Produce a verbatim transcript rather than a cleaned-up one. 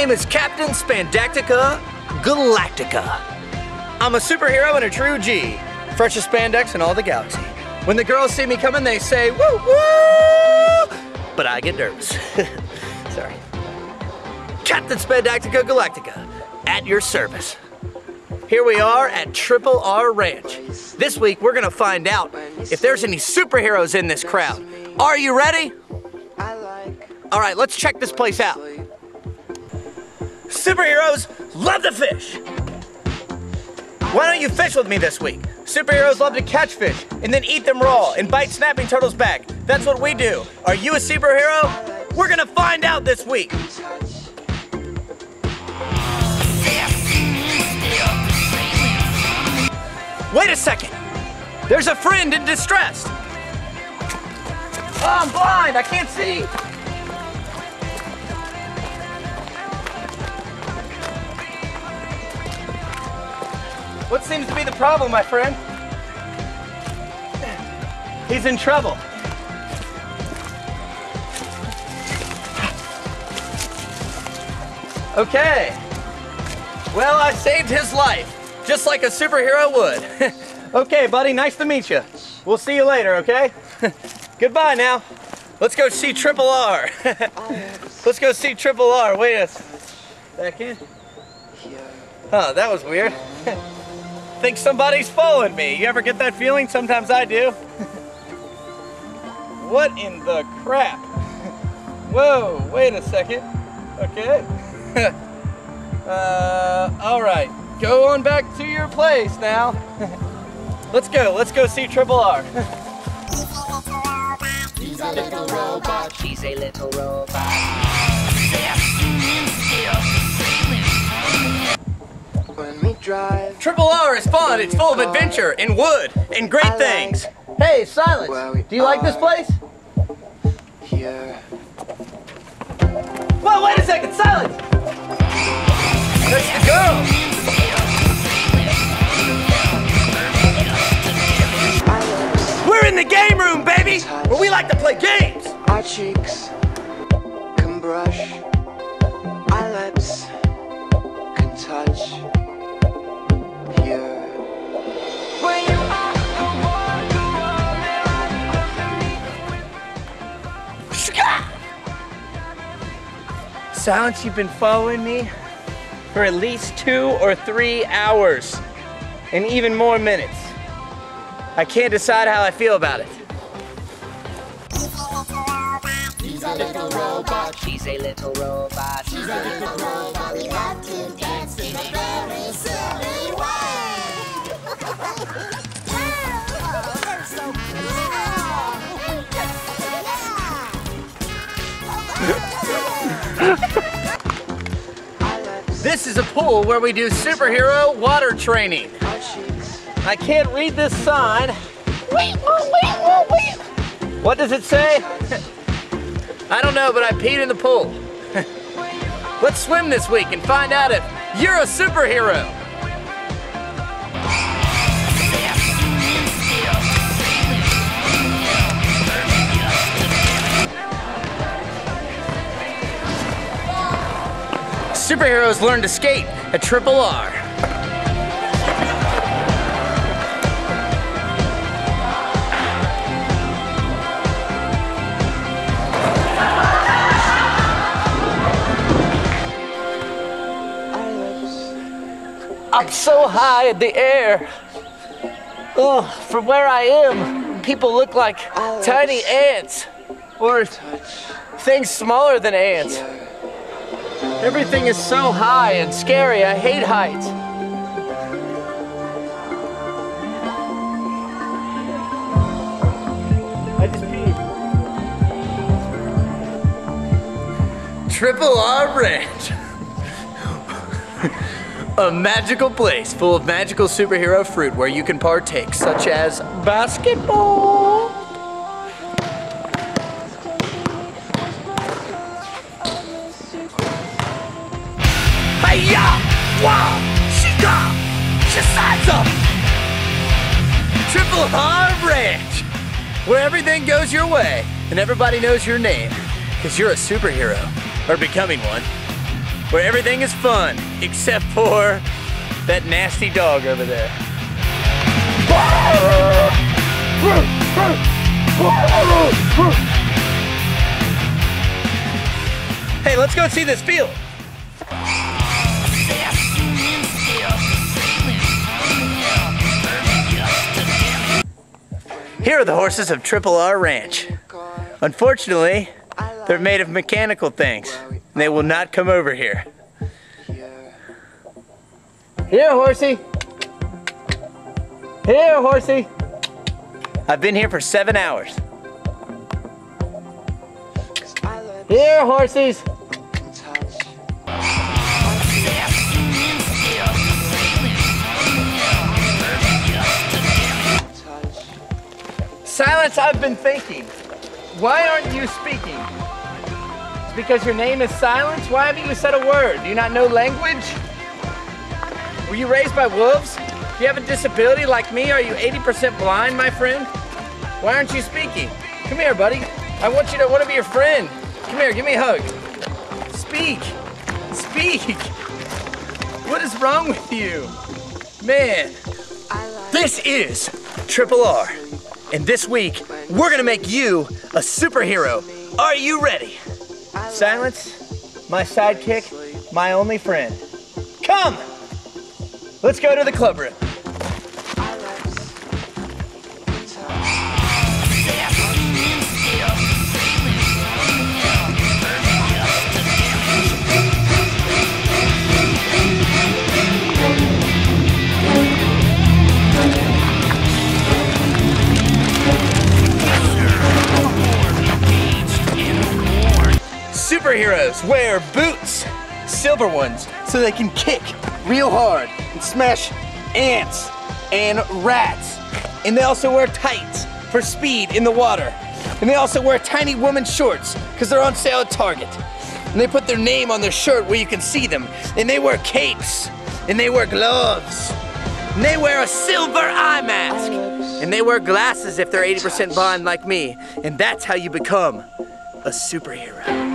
name is Captain Spandactica Galactica. I'm a superhero and a true G. Freshest spandex in all the galaxy. When the girls see me coming, they say, woo, woo! But I get nervous. Sorry. Captain Spandactica Galactica, at your service. Here we are at Triple R Ranch. This week, we're gonna find out if there's any superheroes in this crowd. Are you ready? All right, let's check this place out. Superheroes love to fish. Why don't you fish with me this week? Superheroes love to catch fish and then eat them raw and bite snapping turtles back. That's what we do. Are you a superhero? We're gonna find out this week. Wait a second. There's a friend in distress. Oh, I'm blind, I can't see. What seems to be the problem, my friend? He's in trouble. Okay. Well, I saved his life, just like a superhero would. Okay, buddy, nice to meet you. We'll see you later, okay? Goodbye now. Let's go see Triple R. Let's go see Triple R. Wait a second. Oh, that was weird. Think somebody's following me. You ever get that feeling? Sometimes I do. What in the crap? Whoa, wait a second. Okay. uh, all right. Go on back to your place now. Let's go. Let's go see Triple R. He's a little robot. She's a little robot. When we drive. Triple R is fun. It's full of adventure and wood and great things. Hey, Silence. Do you like this place? Here. Whoa, wait a second. Silence. There's the girl. We're in the game room, baby, where we like to play games. Our cheeks can brush. Our lips can touch. Here. When you are the one who Silence, you've been following me for at least two or three hours and even more minutes. I can't decide how I feel about it. He's a little robot. She's a little robot. She's a little robot. We love to dance in a very silly way. They're so This is a pool where we do superhero water training. I can't read this sign. Wait, wait, wait, wait. What does it say? I don't know, but I peed in the pool. Let's swim this week and find out if you're a superhero. Superheroes learn to skate at Triple R. I'm so high in the air. Oh, from where I am, people look like tiny ants or things smaller than ants. Everything is so high and scary. I hate heights. I just peed. Triple R Ranch. A magical place full of magical superhero fruit where you can partake, such as basketball. Hi-ya! Wow! Shika! Shisaza! Triple R Ranch, where everything goes your way and everybody knows your name, because you're a superhero, or becoming one. where everything is fun, except for that nasty dog over there. Hey, let's go see this field. Here are the horses of Triple R Ranch. Unfortunately, they're made of mechanical things, and they will not come over here. Here, horsey. Here, horsey. I've been here for seven hours. Here, horsies. Silence, I've been thinking. Why aren't you speaking? It's because your name is Silence? Why haven't you said a word? Do you not know language? Were you raised by wolves? Do you have a disability like me? Are you eighty percent blind, my friend? Why aren't you speaking? Come here, buddy. I want you to, I want to be your friend. Come here, give me a hug. Speak. Speak. What is wrong with you? Man, this is Triple R. And this week, we're gonna make you a superhero. Are you ready? Silence, my sidekick, my only friend. Come! Let's go to the club room. Superheroes wear boots, silver ones, so they can kick real hard and smash ants and rats. And they also wear tights for speed in the water. And they also wear tiny women's shorts because they're on sale at Target. And they put their name on their shirt where you can see them. And they wear capes. And they wear gloves. And they wear a silver eye mask. And they wear glasses if they're eighty percent blind like me. And that's how you become a superhero.